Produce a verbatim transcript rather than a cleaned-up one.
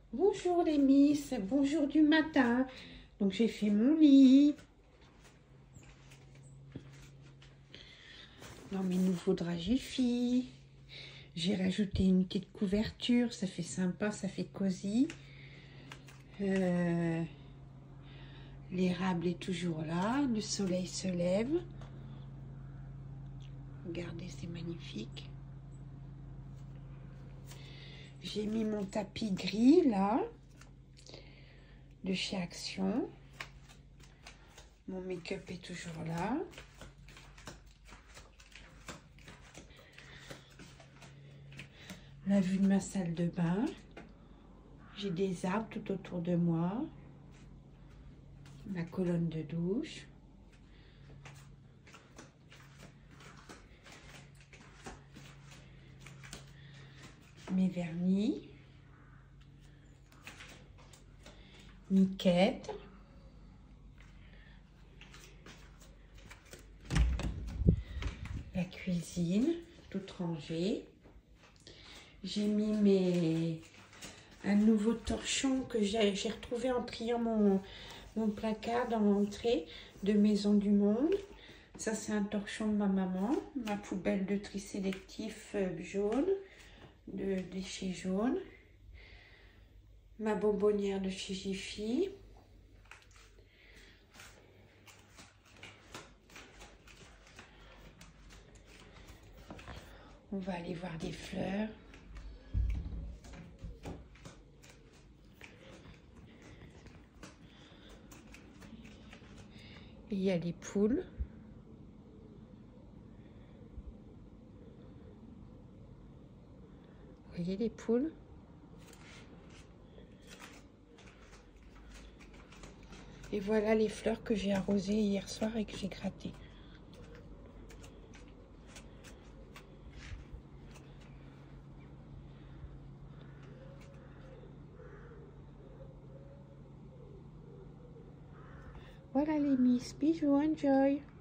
Bonjour les miss, bonjour du matin. Donc j'ai fait mon lit. Dans mes nouveaux draps Jiffy. J'ai rajouté une petite couverture, ça fait sympa, ça fait cosy. Euh, L'érable est toujours là, le soleil se lève. Regardez, c'est magnifique. J'ai mis mon tapis gris là, de chez Action. Mon make-up est toujours là. La vue de ma salle de bain. J'ai des arbres tout autour de moi. Ma colonne de douche. Mes vernis. Miquette. La cuisine, toute rangée. J'ai mis mes... un nouveau torchon que j'ai retrouvé en triant mon, mon placard dans l'entrée de Maison du Monde. Ça, c'est un torchon de ma maman. Ma poubelle de tri sélectif jaune, de déchets jaunes. Ma bonbonnière de chez Jiffy. On va aller voir des fleurs. Et il y a les poules. Vous voyez les poules? Et voilà les fleurs que j'ai arrosées hier soir et que j'ai grattées. Voilà les miss, bisous, enjoy!